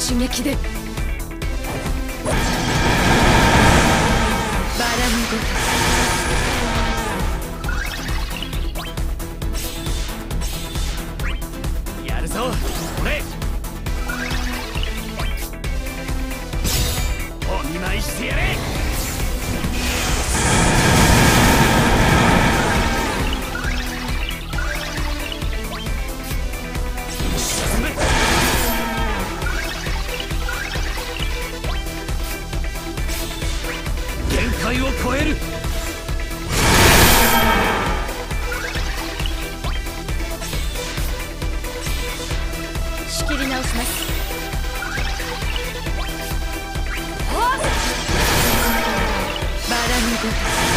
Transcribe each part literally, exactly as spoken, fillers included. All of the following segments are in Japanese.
一撃でバラのごとやるぞ俺。お見舞いしてやれ。沈め。限界を超える。 仕切り直します。バラのご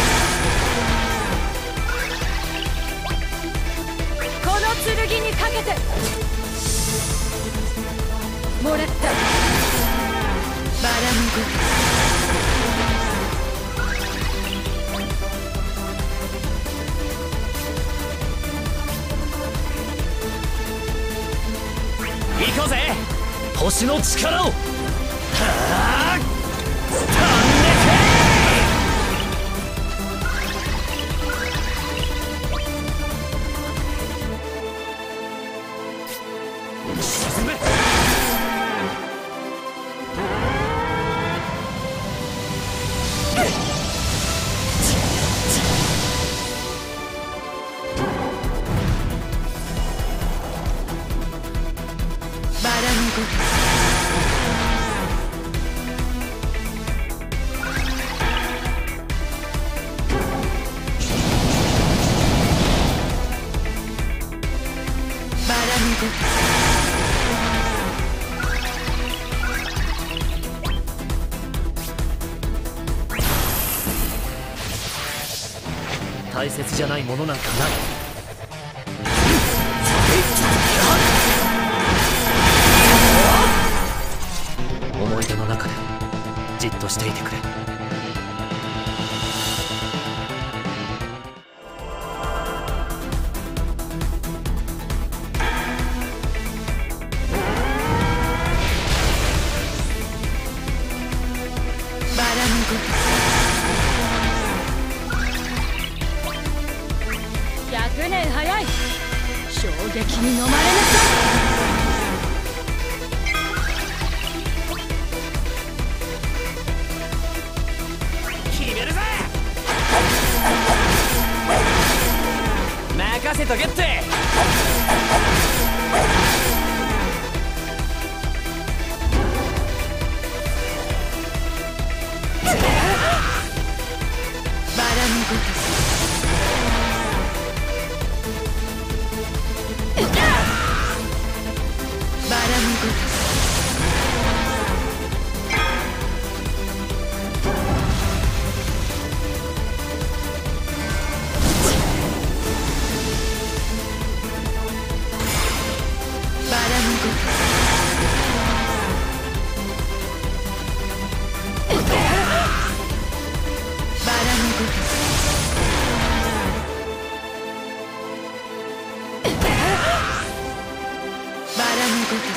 とこの剣にかけてもらった。バラのごと行こうぜ星の力を。はあ飛んでけ。沈め。 バラのごとバラのごと大切じゃないものなんかない。思い出の中でじっとしていてくれ。 バラのごとひゃくねん早い。衝撃に飲まれなさい。決めるぜ。任せとけって。 バラのごとバラのごとバラのごとバラのごとバラのごと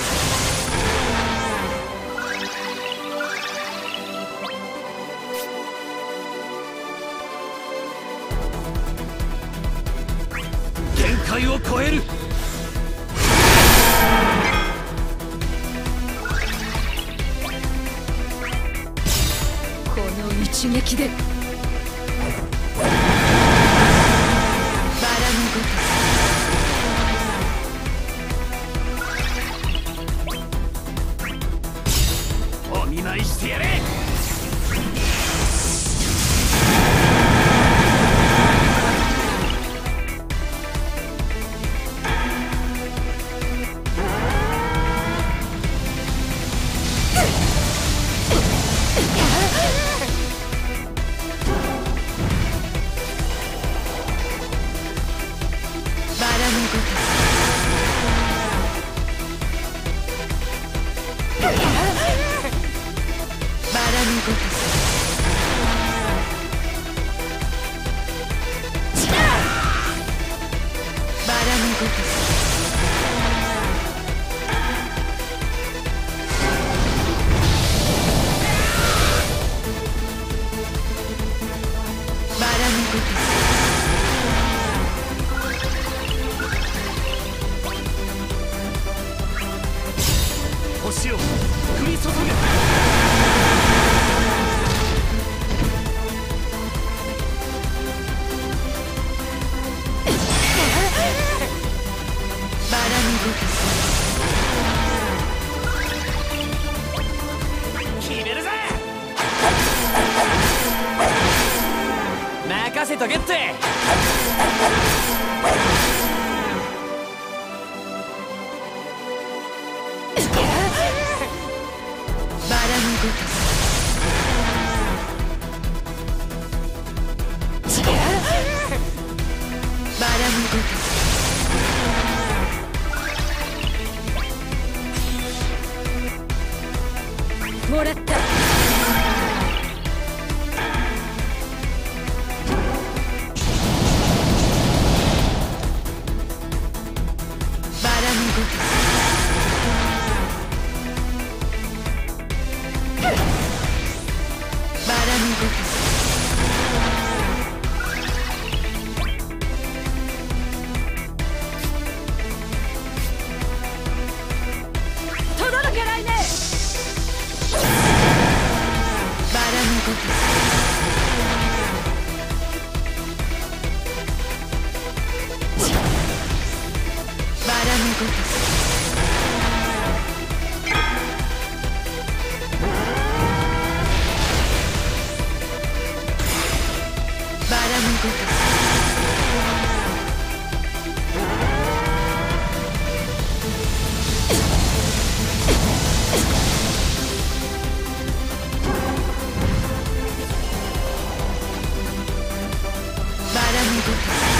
限界を超える。 この一撃でバラのごとお見舞いしてやれ。 バラのごとバラのごとバラのごと決めるぜ。任せとけって。 バラのごとバラのごともらった。バラのごとバラのごと届けないね。バラのごとバラのごとバラのごとバラのごと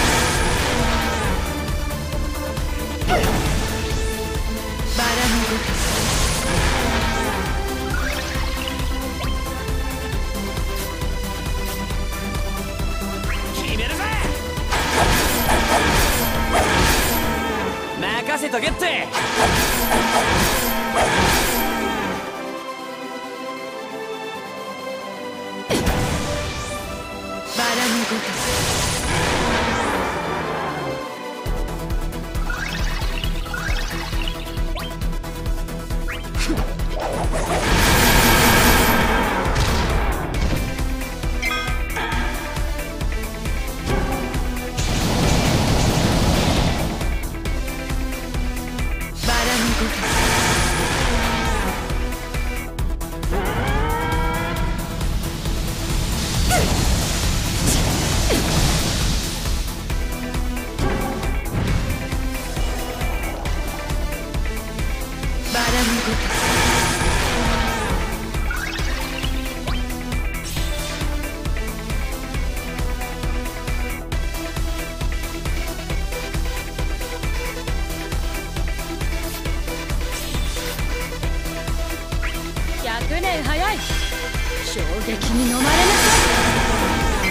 バラのごと決めるぜ。任せとけって。 バラのごとバラのごとバラのごとひゃくねん早い。衝撃に飲まれなさい。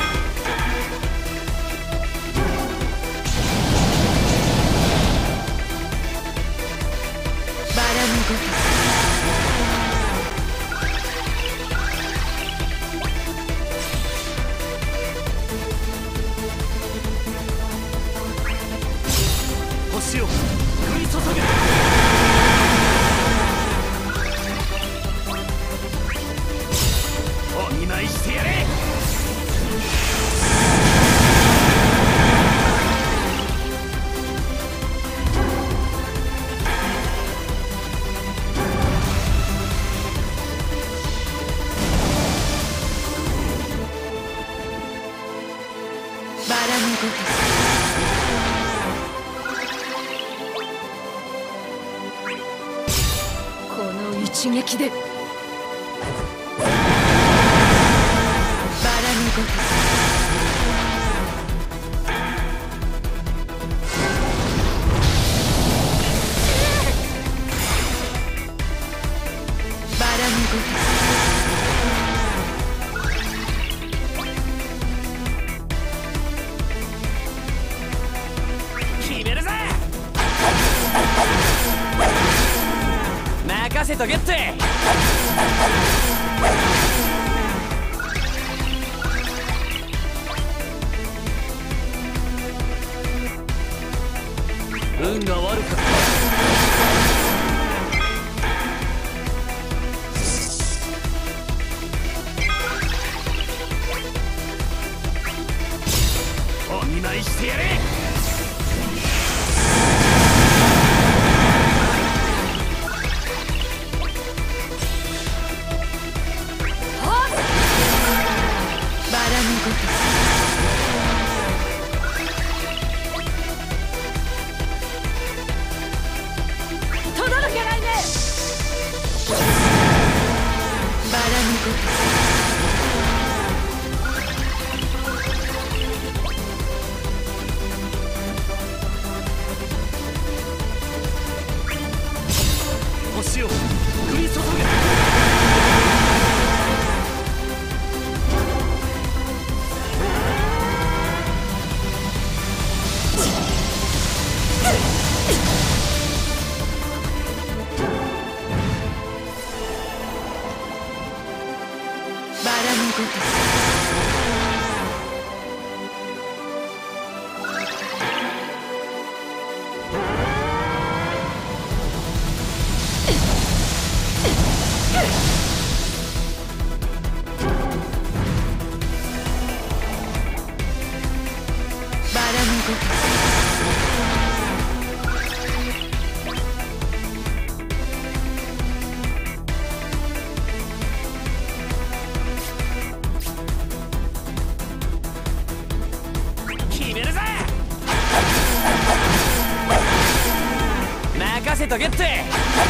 バラのごと星を降り注げ。お見舞いしてやれ。 バラのごとこの一撃でバラのごとバラのごと決めるぜ。任せとけって。運が悪かった。お見舞いしてやれ。 星を降り注げ。 バラのごとバラのごと決めるぜ。任せとけって。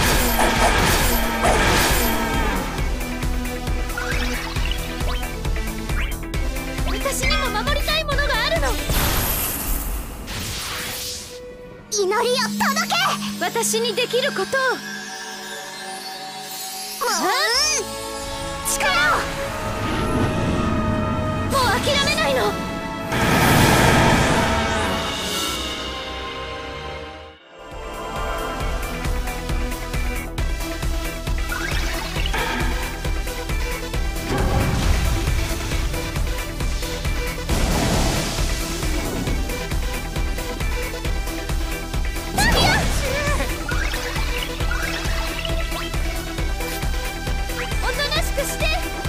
私にも守りたいものがあるの。祈りを届け。私にできることを。力を。もう諦めないの。おとなしくして。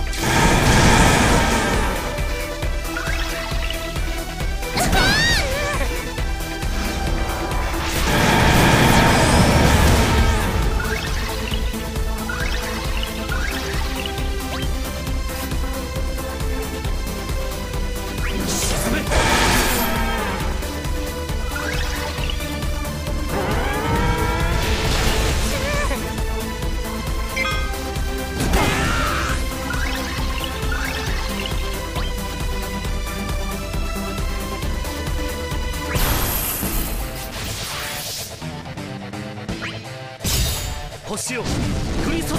星を降り注げ。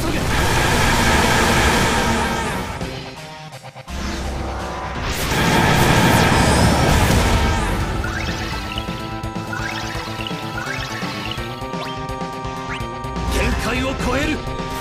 限界を超える。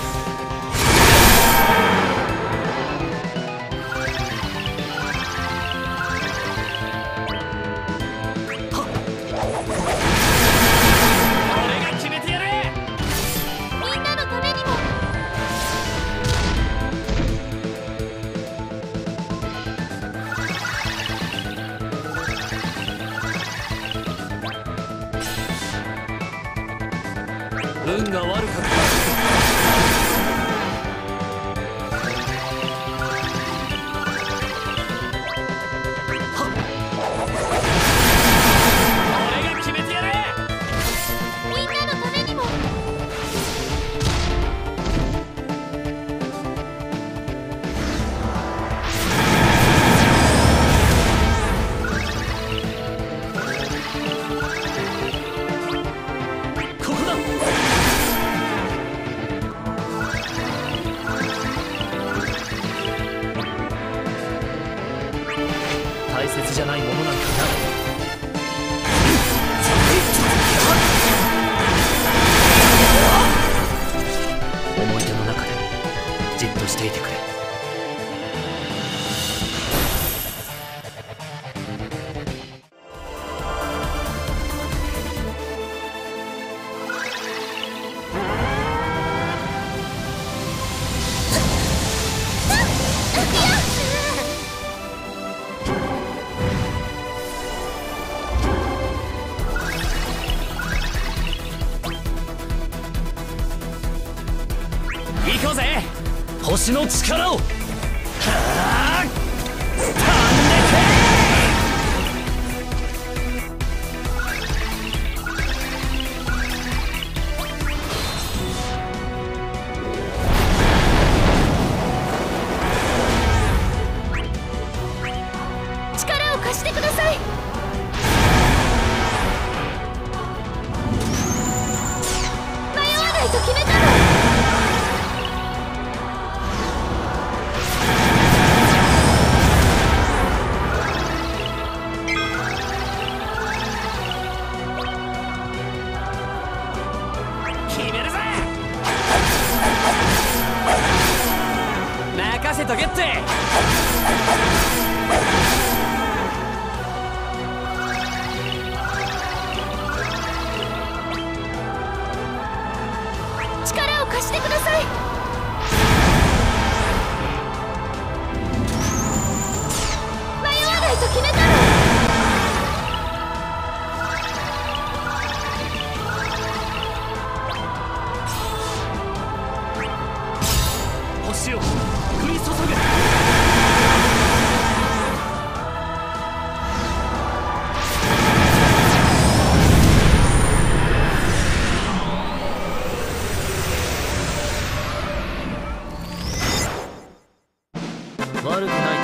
運が悪かった。俺が決めてやる。 みんなのためにも。 ここだ。大切じゃないものなんかない。思い出の中でじっとしていてくれ。行こうぜ、星の力を。はあ、飛んでけ。 と決めたの。 決めるぜ。任せとけって。 力を貸してください。迷わないと決めたの。 星を降り注ぐ。悪くない。